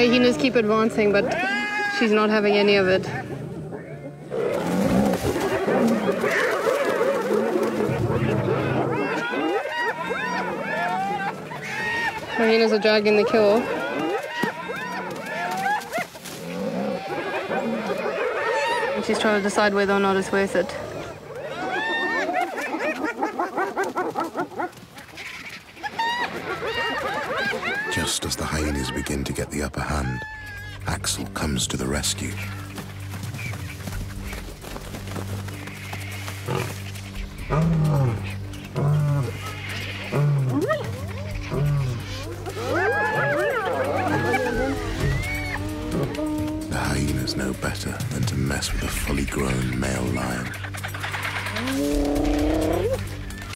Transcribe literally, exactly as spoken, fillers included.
hyenas keep advancing, but she's not having any of it. The hyenas are dragging the kill. And she's trying to decide whether or not it's worth it. Just as the hyenas begin to get the upper hand, Axel comes to the rescue. The hyenas know better than to mess with a fully grown male lion.